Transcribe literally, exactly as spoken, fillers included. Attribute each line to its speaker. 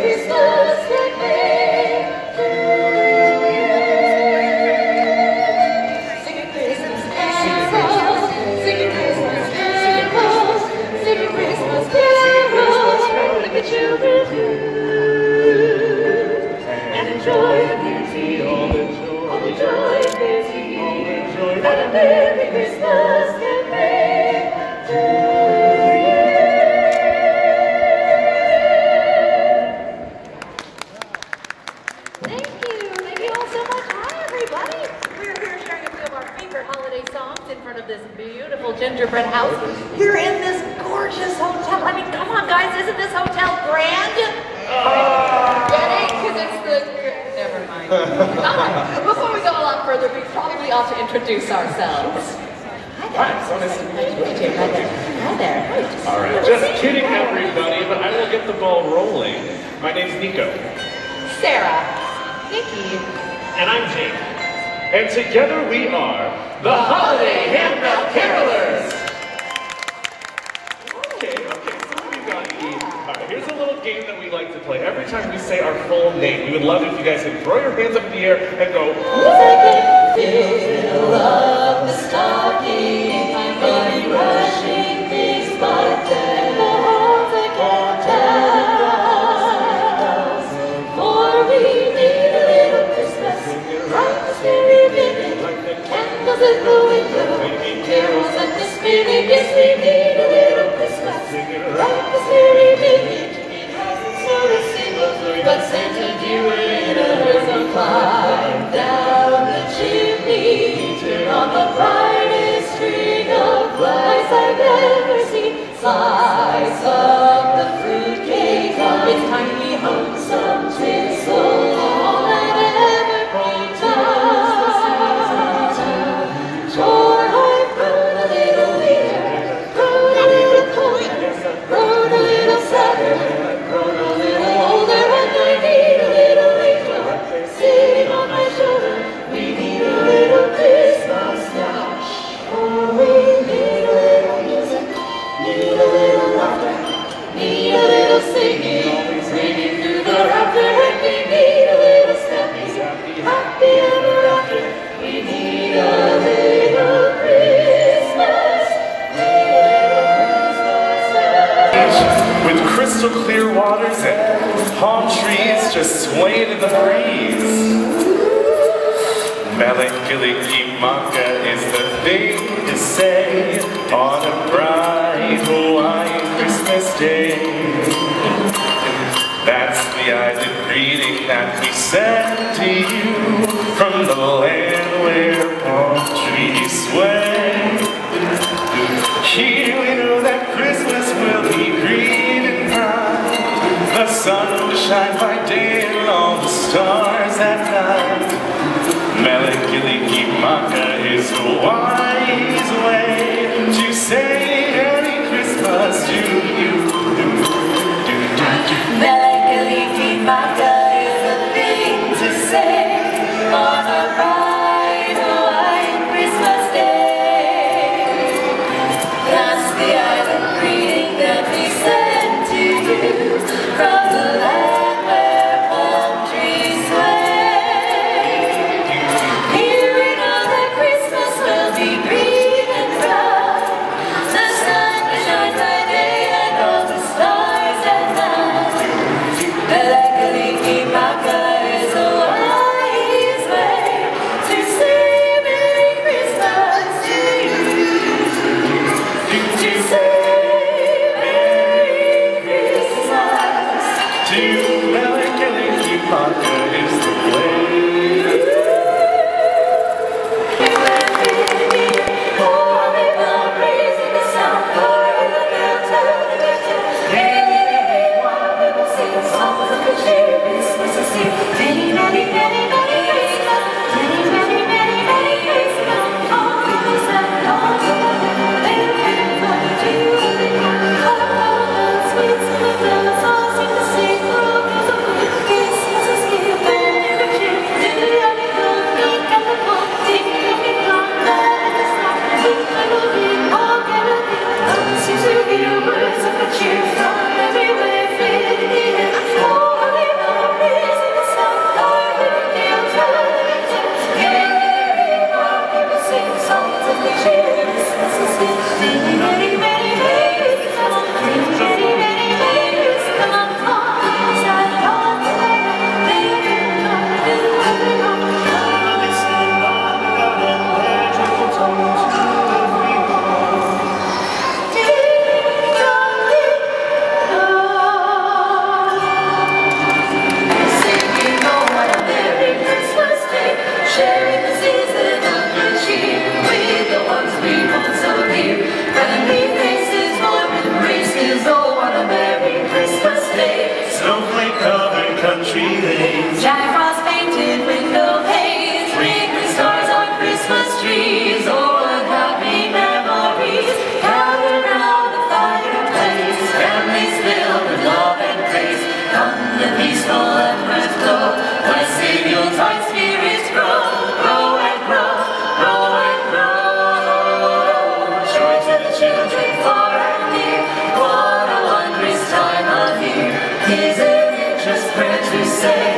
Speaker 1: Christmas can bring to you. Singing Christmas carols, singing Christmas carols, singing Christmas carols, like the children do. And enjoy the beauty, all the joy, all the joy and beauty, all the joy that a Merry Christmas can bring to you. Thank you. Thank you all so much. Hi, everybody. We're here sharing a few of our favorite holiday songs in front of this beautiful gingerbread house here in this gorgeous hotel. I mean, come on, guys. Isn't this hotel grand? Uh, Get it? Because it's the... Never mind. All right. Before we go a lot further, we probably ought to introduce ourselves. Hi there.
Speaker 2: Hi, so nice to meet you.
Speaker 1: Hi there. Hi there. Hi.
Speaker 2: All right. Just kidding, everybody, but I will get the ball rolling. My name's Nico.
Speaker 1: Sarah. Nikki.
Speaker 2: And I'm Jake. And together we are the Holiday Handbell Carolers. Okay, okay, so what do we got here? All right, here's a little game that we like to play. Every time we say our full name, we would love it if you guys could throw your hands up in the air and go,
Speaker 1: Fill up the stocking, money rushing, things like that. The hearts I can't tell. For we need a little Christmas, lights very vivid, candles in the window, carols at the spinet. Yes, we need a little Christmas, lights very vivid, hasn't sold a single, but Santa dear in a hurry climb down the chimney, turn on the brightest string of lights I've ever seen. Slice up the fruitcake, it's tiny home, some tinsel, all that evergreen time. For I've grown a little leaner, grown a little colder, grown a little sadder, grown a little older, and I need a little angel sitting on my shoulder. We need a little Christmas now, for we need a little music, need a little laughter, need a little singing, ringing through the rafter, and we need a little snappy, happy ever after. We need a little Christmas, need a little Christmas.
Speaker 2: with crystal clear waters and palm trees just swaying in the breeze. Melikilikimaka is the thing to say on a bright Hawaiian Christmas day. That's the island greeting that we send to you from the land where palm trees sway. Here we know that Christmas will be green and bright, the sun will shine by day and all the stars at night. Melikilikimaka is a wise way to say Merry Christmas to you.
Speaker 1: Melikilikimaka is the thing to say on a bright Hawaiian Christmas day. That's the island greeting that we send to you from the land where palm trees sway. Here we know that Christmas will be green and bright, the sun will shine by day and all the stars at night. Melikilikimaka is a wise way to say Merry Christmas to you. To say Merry Christmas
Speaker 2: To Melikilikimaka is the way.
Speaker 1: Many, many, many, many Christmas, many, many, many, many Christmas, all the and all the sweet smelling songs seem to sing for all those of Christmas is here, when you're here, to the young and old, young and the old, sing the young and old, that is the song, we will be all gathered in. Seems to be the words of a cheer from everywhere, fitting in. Oh,
Speaker 2: snowflake-covered country lanes.
Speaker 1: Jack Frost painted window panes, twinkling stars on Christmas trees. Oh, what happy memories gathered round the fireplace. Families filled with love and grace. Come the peaceful embers glow. Blessed Yuletide spirits grow, grow and grow, grow and grow. Joy to the children far and near. What a wondrous time of year. Isn't it just fair to say?